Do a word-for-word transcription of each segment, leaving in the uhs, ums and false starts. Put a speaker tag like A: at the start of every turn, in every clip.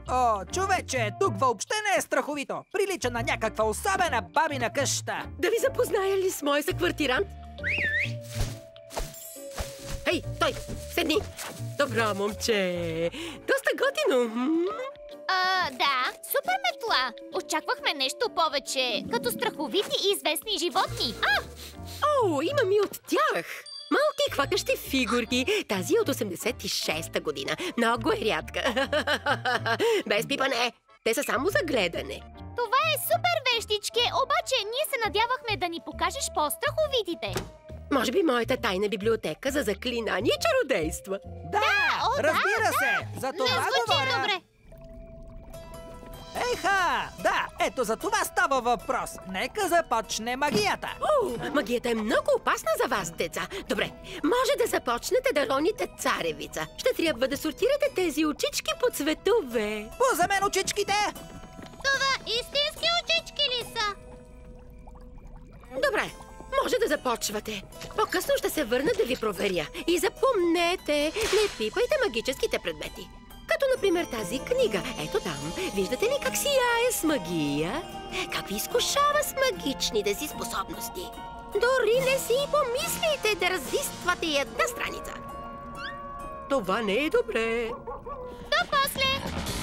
A: О, човече, тук въобще не е страховито. Прилича на някаква особена бабина къща.
B: Да ви запозная ли с моя съквартирант? Ей, той, седни! Добро, момче! Доста готино!
C: А, да, супер метла. Очаквахме нещо повече, като страховити и известни животни. А!
B: О, имам и от тях! Малки хвакащи фигурки. Тази е от осемдесет и шеста година. Много е рядка. Без пипане. Те са само за гледане.
C: Това е супер вещички, обаче ние се надявахме да ни покажеш по-страховитите.
B: Може би моята тайна библиотека за заклинания и чародейства.
A: Да,
C: о, да,
A: разбира
C: да.
A: се, за това
C: Не звучи
A: говоря.
C: добре.
A: Еха, да, ето за това става въпрос. Нека започне магията.
B: О, магията е много опасна за вас, деца. Добре, може да започнете да роните царевица. Ще трябва да сортирате тези очички по цветове.
A: Пуза мен очичките!
C: Това истински очички ли са?
B: Добре, може да започвате. По-късно ще се върна да ви проверя. И запомнете, не пипайте магическите предмети. Като, например, тази книга. Ето там. Виждате ли как сияе с магия? Как ви изкушава с магичните си способности? Дори не си и помислите да разлиствате една страница. Това не е добре.
C: До после!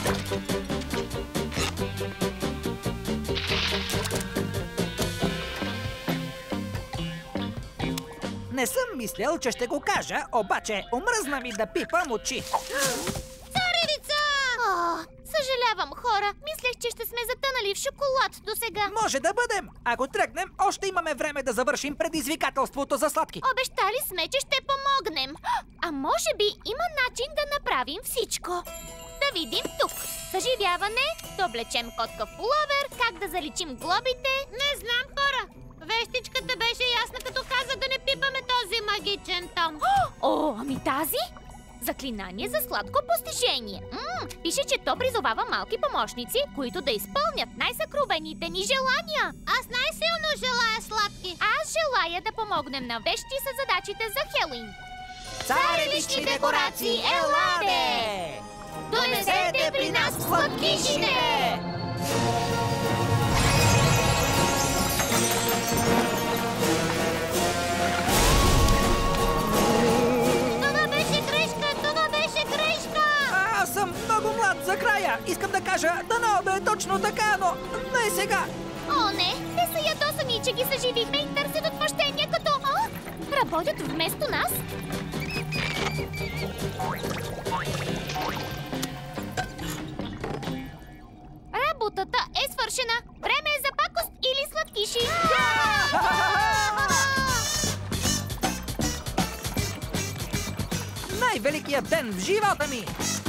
A: Не съм мислил, че ще го кажа, обаче омръзна ми да пипам очи.
C: Царевица! О, съжалявам, хора. Мислех, че ще сме затънали в шоколад до сега.
A: Може да бъдем. Ако тръгнем, още имаме време да завършим предизвикателството за сладки.
C: Обещали сме, че ще помогнем. А може би има начин да направим всичко. Да видим тук. Съживяване, да облечем котка в пуловер, как да заличим глобите. Не знам, хора. Вещичката беше ясна, като каза да не пипаме този магичен том. О, ами тази? Заклинание за сладко постижение. М-м, пише, че то призовава малки помощници, които да изпълнят най-съкровените ни желания. Аз най-силно желая сладки. Аз желая да помогнем на вещи с задачите за Хелоуин.
A: Царевични декорации, еладе!
C: Донесете при нас сладкишите! Това беше грешка! Това беше грешка!
A: А, аз съм много млад за края. Искам да кажа, дано да е точно така, но не сега.
C: О, не! Те са ядосани, че ги съживихме и търсят отмъщение като... А? Работят вместо нас? Работата е свършена! Време е за пакост или сладкиши!
A: Най-великият ден в живота ми!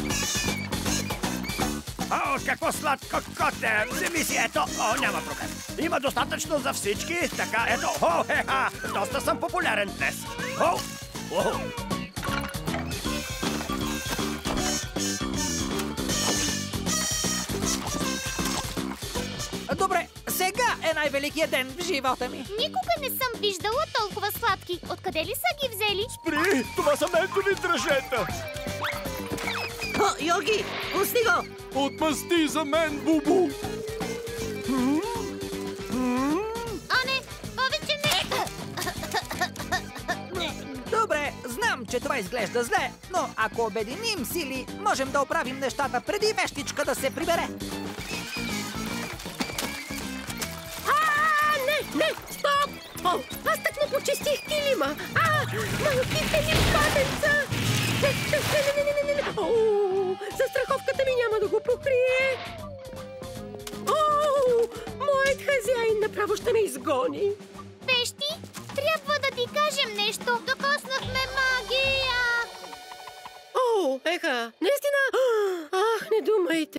D: О, какво сладко коте! Вземи си, ето! О, няма проблем. Има достатъчно за всички, така ето. О, хе-ха! Доста съм популярен днес. О, о.
A: Добре, сега е най-великият ден в живота ми.
C: Никога не съм виждала толкова сладки. Откъде ли са ги взели?
D: Спри! Това са ментови дръжета!
B: О, Йоги, пусти го!
E: Отмъсти за мен, Бубу!
C: А, не! Повече не!
A: Добре, знам, че това изглежда зле, но ако обединим сили, можем да оправим нещата преди вещичка да се прибере.
B: А, не, не, стоп! О, аз так не почистих килима! А, малките ми патенца! Не, не, не, не, не, не! О, застраховката ми няма да го покрие! О, моят хазяин направо ще ме изгони!
C: Вещи, трябва да ти кажем нещо. Докоснахме магия!
B: О, еха, наистина? Ах, не думайте!